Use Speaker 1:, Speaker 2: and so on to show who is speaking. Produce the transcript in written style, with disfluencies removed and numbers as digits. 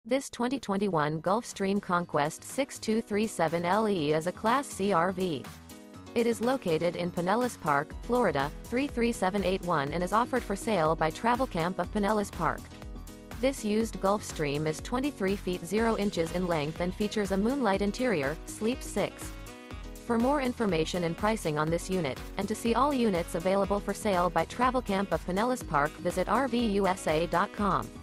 Speaker 1: This 2021 Gulf Stream Conquest 6237LE is a Class C RV. It is located in Pinellas Park, Florida, 33781 and is offered for sale by Travelcamp of Pinellas Park. This used Gulf Stream is 23 feet 0 inches in length and features a MOONLITE interior, Sleep 6. For more information and pricing on this unit, and to see all units available for sale by Travelcamp of Pinellas Park, visit RVUSA.com.